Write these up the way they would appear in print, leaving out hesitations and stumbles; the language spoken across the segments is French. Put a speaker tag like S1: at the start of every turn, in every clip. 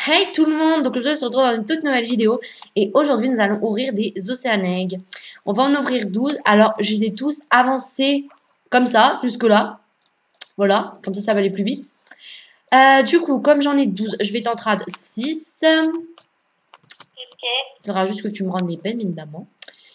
S1: Hey tout le monde, donc aujourd'hui on se retrouve dans une toute nouvelle vidéo et aujourd'hui nous allons ouvrir des Ocean Egg. On va en ouvrir 12, alors je les ai tous avancés comme ça, jusque là. Voilà, comme ça va aller plus vite. Du coup, comme j'en ai 12, je vais t'en trad 6.
S2: Ok.
S1: Il faudra juste que tu me rendes les peines, évidemment.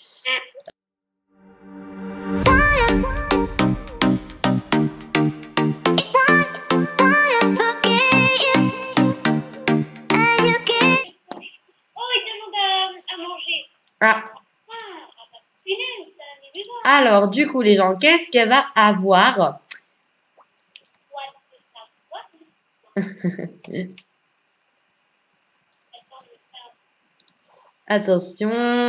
S1: Ah. Alors, du coup, les gens, qu'est-ce qu'elle va avoir? Attention.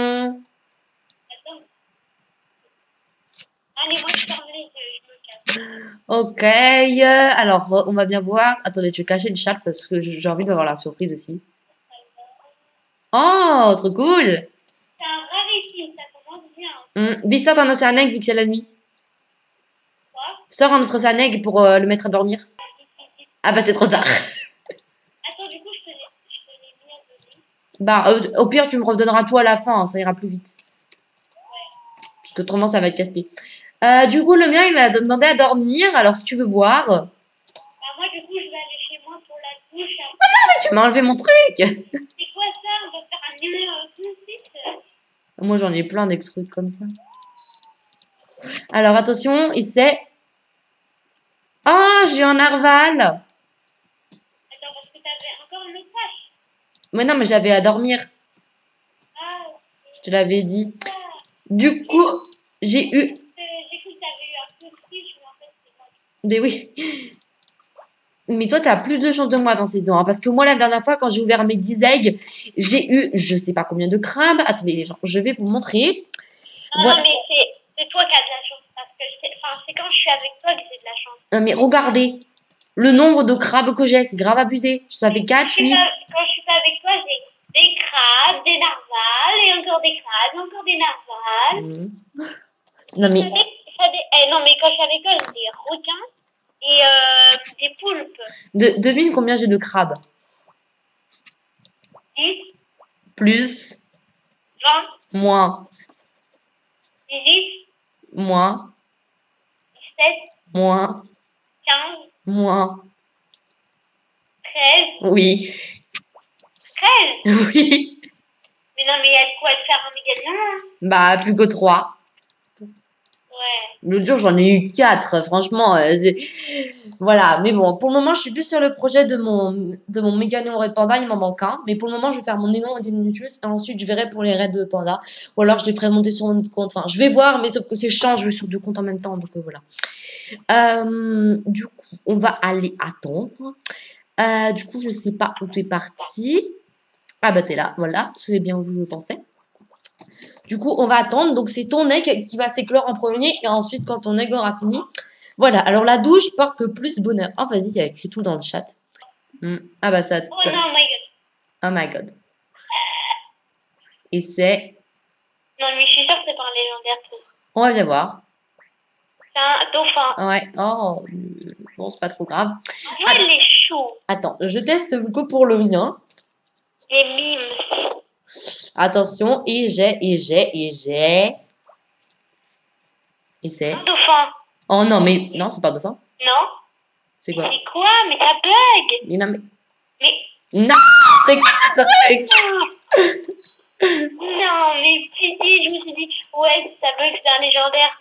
S2: Allez, moi je ferme les yeux, je me cache.
S1: Ok, alors on va bien voir. Attendez, je vais cacher le chat parce que j'ai envie d'avoir la surprise aussi. Oh, trop cool!
S2: C'est un rarissime, ça commence bien.
S1: Mais sort un Océan Egg vu que c'est la nuit.
S2: Quoi?
S1: Sors un autre Océan Egg pour le mettre à dormir. Ah bah c'est trop tard.
S2: Attends, du coup, je te l'ai mis à donner.
S1: Bah au pire tu me redonneras tout à la fin, hein, ça ira plus vite. Parce que autrement ça va être casse-pied. Du coup le mien il m'a demandé à dormir, alors si tu veux voir.
S2: Bah, moi, du coup, je vais aller chez moi pour la douche.
S1: Tu m'as enlevé mon truc!
S2: C'est quoi ça? On va faire un numéro tout de suite.
S1: Moi j'en ai plein des trucs comme ça. Alors attention, il sait. Oh, j'ai eu un narval!
S2: Attends, parce que t'avais encore une autre tâche.
S1: Mais non, mais j'avais à dormir.
S2: Ah,
S1: Je te l'avais dit.
S2: ah.
S1: Du coup, j'ai eu.
S2: J'ai cru que t'avais eu un coup de fiche, mais en fait, c'est moi.
S1: Mais oui. Mais toi, tu as plus de chance de moi dans ces ans. Hein, parce que moi, la dernière fois, quand j'ai ouvert mes 10 eggs, j'ai eu je sais pas combien de crabes. Attendez, les gens, je vais vous montrer.
S2: Non,
S1: Voilà.
S2: non, mais c'est toi qui as de la chance. Parce que c'est quand je suis avec toi que j'ai de la chance.
S1: Mais regardez. Le nombre de crabes que j'ai, c'est grave abusé. Ça fait 4, 8.
S2: Quand je suis pas avec toi, j'ai des crabes, des narvals, et encore des crabes, encore des narvals.
S1: Non, mais.
S2: Non, mais quand je suis avec toi, j'ai des requins et des poulpes.
S1: Devine combien j'ai de crabes.
S2: 10,
S1: Plus.
S2: 20,
S1: Moins.
S2: 18,
S1: Moins.
S2: 17,
S1: Moins.
S2: 15,
S1: Moins.
S2: 13.
S1: Oui.
S2: 13?
S1: Oui.
S2: Mais non, mais il y a de quoi te faire un méga lion, hein.
S1: Bah, plus que 3.
S2: Ouais.
S1: L'autre jour, j'en ai eu 4. Franchement, voilà. Mais bon, pour le moment, je suis plus sur le projet de mon méga néon Red Panda. Il m'en manque un. Mais pour le moment, je vais faire mon néon Deinonychus. Et ensuite, je verrai pour les Red Panda. Ou alors, je les ferai monter sur un autre compte. Enfin, je vais voir, mais sauf que c'est chiant. Je vais sur 2 comptes en même temps. Donc, voilà. Du coup, on va aller attendre. Du coup, je sais pas où tu es parti. Ah, bah, t'es là. Voilà. C'est bien où je pensais. Du coup, on va attendre. Donc, c'est ton egg qui va s'éclore en premier. Et ensuite, quand ton egg aura fini. Voilà. Alors, la douche porte plus bonheur. Oh, vas-y, il y a écrit tout dans le chat. Ah, bah, ça.
S2: Oh non, my god.
S1: Oh my god. Et c'est.
S2: Non, mais je suis sûre que c'est pas un légendaire, tout.
S1: On va bien voir.
S2: C'est un dauphin.
S1: Ouais. Oh. Bon, c'est pas trop grave.
S2: En vrai, il est chaud.
S1: Attends, je teste beaucoup pour le mien.
S2: Des mimes.
S1: Attention. Et j'ai. Et c'est.
S2: Un dauphin.
S1: Oh non, mais. Non, c'est pas dauphin.
S2: Non?
S1: C'est quoi?
S2: C'est quoi? Mais ça bug.
S1: Mais non, mais.
S2: Mais.
S1: Non! C'est quoi ce truc?
S2: Non, mais si, je me suis dit, ouais, ça bug, c'est un légendaire.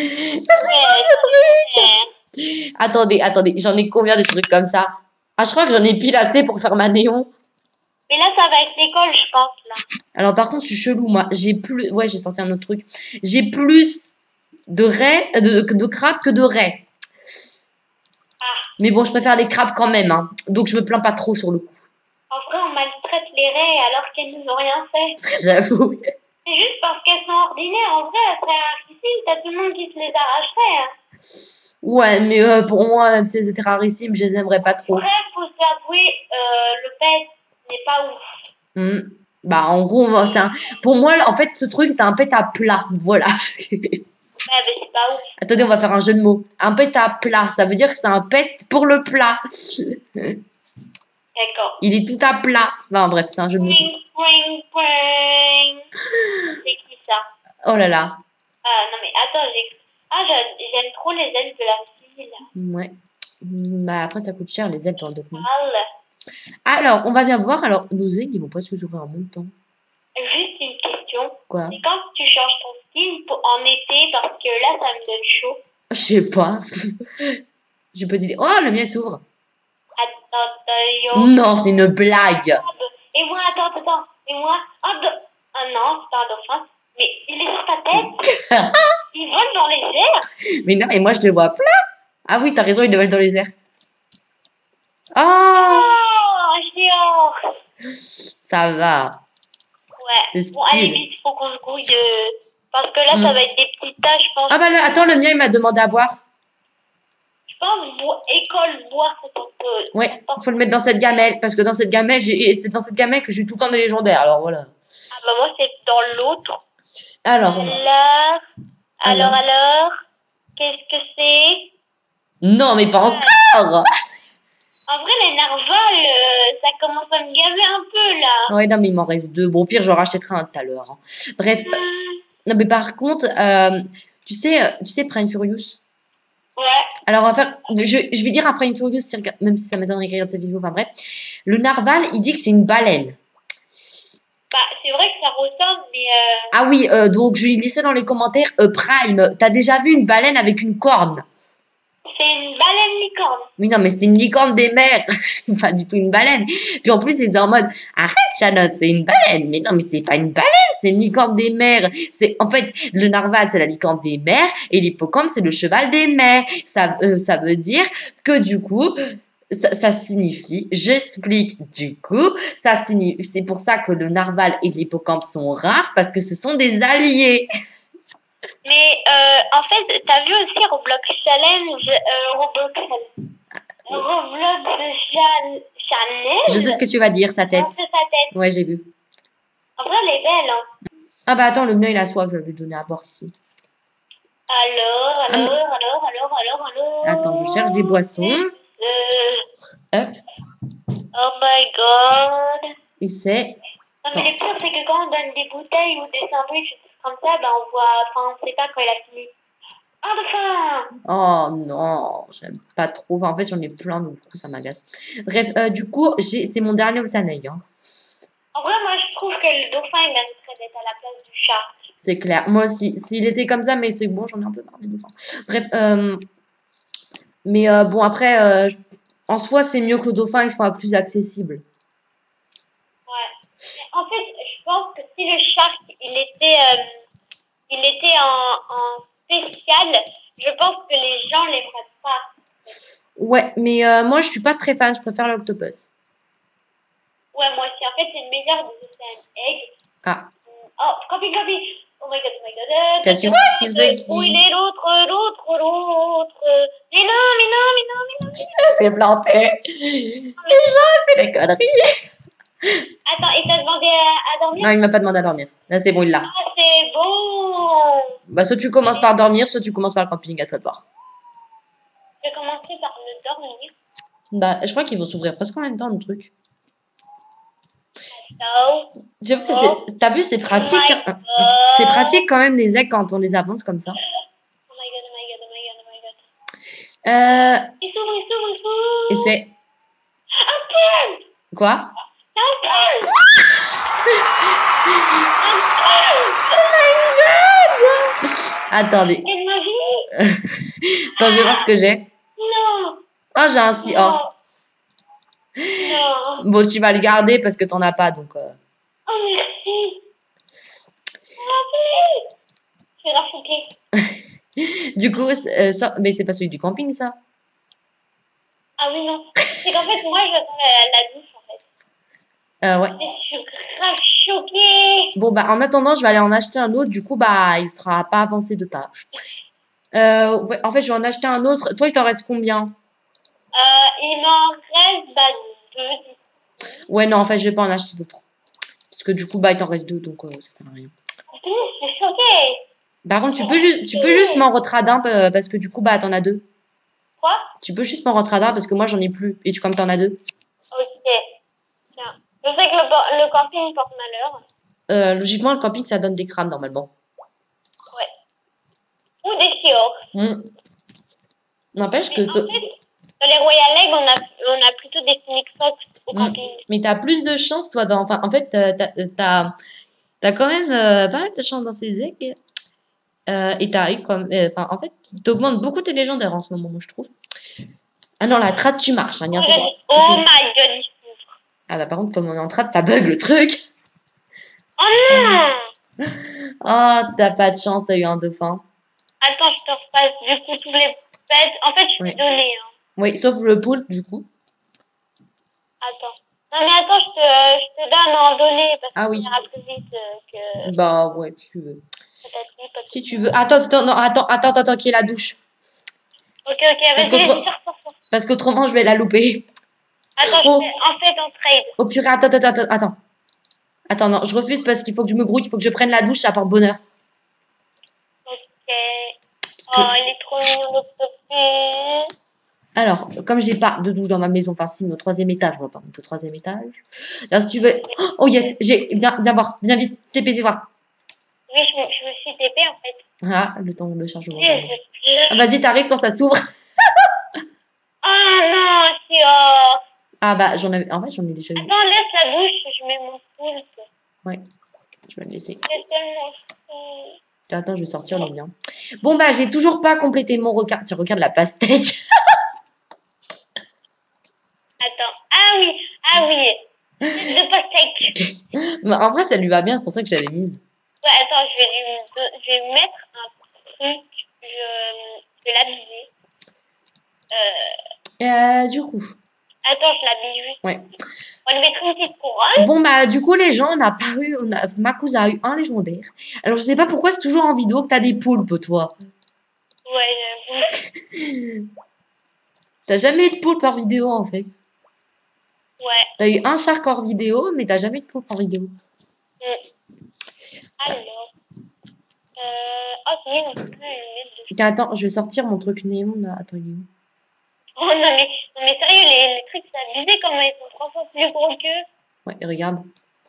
S1: Attendez, j'en ai combien de trucs comme ça? Ah, je crois que j'en ai pile assez pour faire ma néon.
S2: Mais là, ça va être l'école, je pense, là.
S1: Alors, par contre, je suis chelou, moi. J'ai plus. Ouais, j'ai tenté un autre truc. J'ai plus de raies, de crabes que de raies.
S2: Ah.
S1: Mais bon, je préfère les crabes quand même, hein. Donc, je me plains pas trop sur le coup.
S2: En vrai, on maltraite les raies alors qu'elles nous ont rien fait.
S1: J'avoue.
S2: C'est juste parce qu'elles sont ordinaires. En vrai, elles seraient rarissimes, t'as tout le monde qui se les arracherait. Hein.
S1: Ouais, mais pour moi, même si elles étaient rarissimes, je les aimerais pas trop.
S2: Après, faut s'avouer, le pet n'est pas ouf.
S1: Bah, en gros, pour moi, en fait, ce truc, c'est un pet à plat. Voilà.
S2: Ah, mais c'est pas ouf.
S1: Attendez, on va faire un jeu de mots. Un pet à plat, ça veut dire que c'est un pet pour le plat.
S2: Et D'accord.
S1: Il est tout à plat. Enfin, bref, c'est un jeu de mots.
S2: Poing, poing, poing. C'est qui ça?
S1: Oh là là.
S2: Ah, non, mais attends, j'aime trop les ailes de la fille, là.
S1: Ouais. Bah, après, ça coûte cher, les ailes dans le document.
S2: Parle.
S1: Alors, on va bien voir. Alors, nos ailes, ils vont pas se ouvrir en même temps.
S2: Juste une question.
S1: Quoi?
S2: C'est quand tu changes ton skin en été, parce que là, ça me donne chaud.
S1: Je sais pas. J'ai pas d'idée. Oh, le mien s'ouvre.
S2: Attends,
S1: Non, c'est une blague.
S2: Et moi, attends. Et moi, ah non, c'est pas un dauphin. Mais il est sur ta tête. Il vole dans les airs.
S1: Mais non, et moi, je le vois plat. Ah oui, t'as raison, il le vole dans les airs. Oh,
S2: Oh, géant.
S1: ça va.
S2: Ouais.
S1: C'est
S2: Bon, allez,
S1: stylé.
S2: vite, faut qu'on se grouille. Parce que là, ça va être des petites tâches, je pense.
S1: Ah bah là, attends, le mien, il m'a demandé à boire.
S2: Je pense, école, boire, c'est un peu.
S1: Ouais, faut le mettre dans cette gamelle. Parce que dans cette gamelle, c'est dans cette gamelle que j'ai tout le temps des légendaires. Alors voilà.
S2: Ah bah moi, c'est dans l'autre.
S1: Alors,
S2: Alors, qu'est-ce que c'est?
S1: non, mais pas encore.
S2: En vrai, les narvals, ça commence à me gaver un peu, là.
S1: Ouais, non, mais il m'en reste 2. Bon, au pire, j'en rachèterai un tout à l'heure. Hein. Bref. Non, mais par contre, tu sais Prime Furious?
S2: Ouais.
S1: Alors, on va faire. Je vais dire un Prime Furious, même si ça m'étonnerait d'écrire cette vidéo. Enfin, bref. Le narval, il dit que c'est une baleine.
S2: Bah, c'est vrai que ça ressemble, mais...
S1: Ah oui, donc je lui laissais dans les commentaires. Prime, t'as déjà vu une baleine avec une corne?
S2: C'est une baleine licorne.
S1: Oui, non, mais c'est une licorne des mers. C'est pas du tout une baleine. Puis en plus, ils sont en mode arrête, Charlotte, c'est une baleine. Mais non, mais c'est pas une baleine, c'est une licorne des mers. En fait, le narval, c'est la licorne des mers et l'hippocampe, c'est le cheval des mers. Ça veut dire que du coup, ça signifie, j'explique du coup, ça signifie, c'est pour ça que le narval et l'hippocampe sont rares parce que ce sont des alliés.
S2: Mais en fait, t'as vu aussi Roblox Challenge, Roblox Challenge.
S1: Je sais ce que tu vas dire, sa tête.
S2: Non, c'est sa tête.
S1: Ouais, j'ai vu.
S2: En vrai, elle est belle, hein.
S1: Ah bah attends, le mien il a soif, je vais lui donner à boire ici.
S2: Alors.
S1: Attends, je cherche des boissons. Hop.
S2: Oh my god.
S1: Et c'est.
S2: Non, mais le pire, c'est que quand on donne des bouteilles ou des sandwichs comme ça, ben on voit, enfin, on sait pas quand il a fini. Ah, dauphin!
S1: Oh non, j'aime pas trop. Enfin, en fait, j'en ai plein, donc du coup, ça m'agace. Bref, du coup, c'est mon dernier Osaneig. Hein.
S2: En vrai, moi, je trouve que le dauphin, il mériterait d'être à la place du chat.
S1: C'est clair. Moi aussi, s'il était comme ça, mais c'est bon, j'en ai un peu marre des dauphins. Bref, mais bon, après, en soi, c'est mieux que le dauphin, il soit plus accessible.
S2: Ouais. En fait, je pense que si le shark, il était en spécial, je pense que les gens l'aimeraient pas.
S1: Ouais, mais moi, je suis pas très fan, je préfère l'octopus.
S2: Ouais, moi aussi. En fait, c'est le meilleur des Ocean Egg.
S1: Ah.
S2: Oh, copy. Oh my god.
S1: T'as dit what?
S2: Où il est l'autre? Mais non.
S1: C'est planté. Les gens, ils font des conneries.
S2: Attends, il t'a demandé à dormir?
S1: Non, il m'a pas demandé à dormir. Là, c'est bon, il l'a.
S2: Ah, c'est bon.
S1: Bah, soit tu commences par dormir, soit tu commences par le camping, à toi de voir.
S2: Je vais commencer par me dormir.
S1: Bah, je crois qu'ils vont s'ouvrir presque en même temps, le truc.
S2: No.
S1: T'as vu, c'est pratique.
S2: Oh my
S1: Hein. C'est pratique quand même les eggs quand on les avance comme ça.
S2: Oh my god. Il s'ouvre.
S1: Et c'est.
S2: Un peu.
S1: Quoi?
S2: Un peu.
S1: Attendez.
S2: Quelle magie.
S1: Attends, je vais voir ce que j'ai.
S2: Non.
S1: Oh, j'ai un Seahorse.
S2: Non.
S1: Bon, tu vas le garder parce que t'en as pas, donc.
S2: Oh, merci. Merci. Je vais racheter.
S1: Du coup, mais c'est pas celui du camping, ça.
S2: Ah oui, non. C'est qu'en fait, moi, j'attends la douche, en fait.
S1: Ouais.
S2: Je suis grave choquée.
S1: Bon, bah, en attendant, je vais aller en acheter un autre. Du coup, bah, il sera pas avancé de tâche. Ouais, en fait, je vais en acheter un autre. Toi, il t'en reste combien?
S2: Il m'en reste 2.
S1: Ouais, non, en fait, je vais pas en acheter d'autres. Parce que du coup, bah, il t'en reste 2, donc ça sert à rien.
S2: Je suis choquée.
S1: Par contre, tu peux juste m'en retrader un parce que du coup, bah, t'en as 2.
S2: Quoi?
S1: Tu peux juste m'en retrader un parce que moi, j'en ai plus. Et comme t'en as 2.
S2: Ok. Je sais que le camping porte malheur.
S1: Logiquement, le camping, ça donne des crânes normalement.
S2: Ouais. Ou des fjords.
S1: N'empêche que...
S2: Mais en fait, dans les Royal Egg, on a plutôt des Phoenix Fox au camping.
S1: Mais t'as plus de chance, toi. Enfin, en fait, t'as quand même pas mal de chance dans ces eggs. Et t'as eu comme... Enfin, en fait, t'augmentes beaucoup tes légendaires en ce moment, moi, je trouve. Ah non, la trad, tu marches. Hein,
S2: oh my god, il s'ouvre.
S1: Ah bah par contre, comme on est en trad, ça bug le truc.
S2: Oh non!
S1: Oh, t'as pas de chance, t'as eu un dauphin.
S2: Attends, je te repasse du coup tous les pets. En fait, je suis donnée. Hein.
S1: Oui, sauf le poulpe, du coup.
S2: Attends. Non mais attends, je te donne en données parce que ça ira plus vite que...
S1: Bah ouais, si tu veux. Si tu veux. Attends, qu'il y ait la douche.
S2: Ok, vas-y, sors.
S1: Parce qu'autrement, je vais la louper.
S2: Attends, en fait, on trade.
S1: Oh purée, attends. Attends, non, je refuse parce qu'il faut que je me grouille, il faut que je prenne la douche, ça porte bonheur.
S2: Ok. Oh, il est trop mignon, notre petit.
S1: Alors, comme j'ai pas de douche dans ma maison, enfin si, mais au 3e étage, on va pas monter au 3e étage. Alors, si tu veux... Oh yes, viens voir, viens vite, TP, voir.
S2: Oui, je me suis TP en fait.
S1: Ah, le temps de chargement. Ah, vas-y, t'arrives quand ça s'ouvre.
S2: Oh non, c'est hors.
S1: Ah bah, en fait, j'en ai déjà eu.
S2: Attends, laisse la douche, je mets mon poulpe.
S1: Ouais, je vais le laisser.
S2: C'est tellement fou.
S1: Attends, je vais sortir le lien. Bon bah, j'ai toujours pas complété mon regard. Tu regardes la pastèque.
S2: Attends, ah oui. De pastèque.
S1: Mais en vrai, ça lui va bien, c'est pour ça que je l'avais mise.
S2: Ouais, attends, je vais mettre un truc. Je vais l'habiller.
S1: Du coup.
S2: Attends, je l'habille juste.
S1: Ouais.
S2: On va lui mettre une petite couronne.
S1: Bon bah, du coup, les gens, ma cousine a eu un légendaire. Alors, je sais pas pourquoi c'est toujours en vidéo que t'as des poulpes, toi.
S2: Ouais, j'avoue.
S1: T'as jamais eu de poulpe en vidéo, en fait.
S2: Ouais.
S1: T'as eu un shark hors vidéo, mais t'as jamais eu de poulpe en vidéo.
S2: Alors. Oh, c'est une lettre de...
S1: Attends, je vais sortir mon truc néon, là. Attends, il est où?
S2: Oh non, mais sérieux, les trucs, c'est abusé quand même. Ils sont 3 fois plus gros qu'eux.
S1: Ouais, regarde.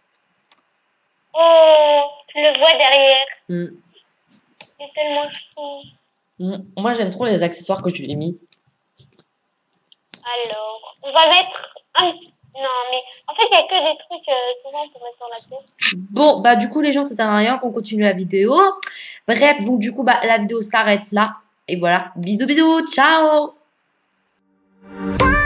S2: Oh, tu le vois derrière. C'est tellement fou.
S1: Moi, j'aime trop les accessoires que je lui ai mis.
S2: Alors, on va mettre un... Non, mais en fait, il n'y a que des trucs souvent pour mettre dans la tête.
S1: Bon, bah du coup, les gens, ça sert à rien qu'on continue la vidéo. Bref, donc du coup, bah, la vidéo s'arrête là. Et voilà, bisous, ciao!